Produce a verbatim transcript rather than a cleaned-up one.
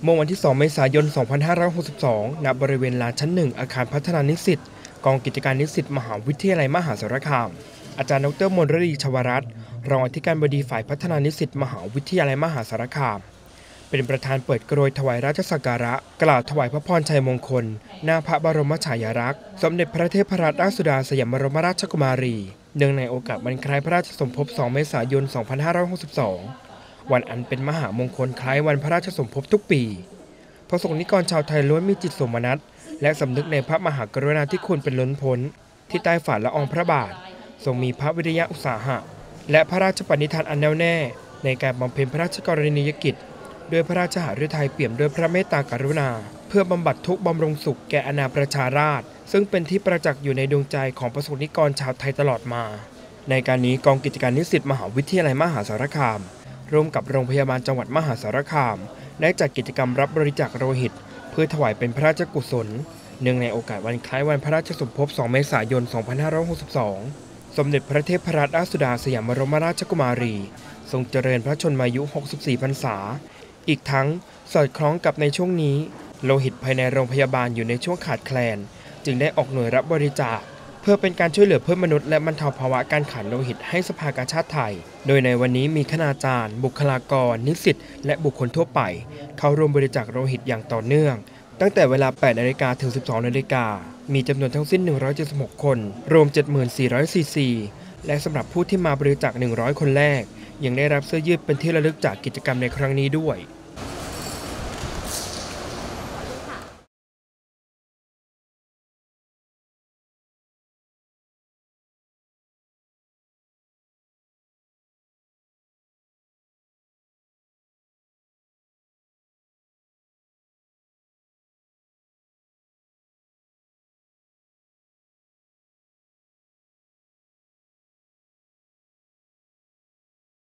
เมื่อวันที่ สอง เมษายน สองพันห้าร้อยหกสิบสอง ณ บริเวณลานชั้นหนึ่งอาคารพัฒนานิสิตกองกิจการนิสิตมหาวิทยาลัยมหาสารคามอาจารย์ดรมนฤดีชวรัตน์รองอธิการบดีฝ่ายพัฒนานิสิตมหาวิทยาลัยมหาสารคามเป็นประธานเปิดกรวยถวายราชสักการะกล่าวถวายพระพรชัยมงคลหน้าพระบรมฉายาลักษณ์สมเด็จพระเทพรัตนราชสุดาสยามบรมราชกุมารีเนื่องในโอกาสวันคล้ายพระราชสมภพ สอง เมษายน สองพันห้าร้อยหกสิบสอง วันอันเป็นมหามงคลคล้ายวันพระราชสมภพทุกปีประสงค์นิกรชาวไทยล้วนมีจิตสมนัสและสำนึกในพระมหากรุณาธิคุณเป็นล้นพ้นที่ใต้ฝ่าละอองพระบาททรงมีพระวิริยะอุตสาหะและพระราชปณิธานอันแน่วแน่ในการบำเพ็ญพระราชกรณียกิจด้วยพระราชหฤทัยเปี่ยมด้วยพระเมตตากรุณาเพื่อบำบัดทุกข์บำรุงสุขแก่อาณาประชาราษฎร์ซึ่งเป็นที่ประจักษ์อยู่ในดวงใจของประสงค์นิกรชาวไทยตลอดมาในการนี้กองกิจการนิสิตมหาวิทยาลัยมหาสารคามร่วมกับโรงพยาบาลจังหวัดมหาสารคามได้จัดกิจกรรมรับบริจาคโลหิตเพื่อถวายเป็นพระราชกุศลเนื่องในโอกาสวันคล้ายวันพระราชสมภพ สอง เมษายน สองพันห้าร้อยหกสิบสอง สมเด็จพระเทพรัตนราชสุดาสยามบรมราชกุมารีทรงเจริญพระชนมายุ หกสิบสี่ พรรษาอีกทั้งสอดคล้องกับในช่วงนี้โลหิตภายในโรงพยาบาลอยู่ในช่วงขาดแคลนจึงได้ออกหน่วยรับบริจาคเพื่อเป็นการช่วยเหลือเพื่อนมนุษย์และบรรเทาภาวะการขาดโลหิตให้สภากาชาดไทยโดยในวันนี้มีคณาจารย์บุคลากรนิสิตและบุคคลทั่วไปเข้าร่วมบริจาคโลหิตอย่างต่อเนื่องตั้งแต่เวลา แปด นาฬิกาถึง สิบสอง นาฬิกามีจำนวนทั้งสิ้นหนึ่งร้อยเจ็ดสิบหกคนรวม เจ็ดหมื่นสี่ร้อยซีซี และสำหรับผู้ที่มาบริจาคหนึ่งร้อยคนแรกยังได้รับเสื้อยืดเป็นที่ระลึกจากกิจกรรมในครั้งนี้ด้วย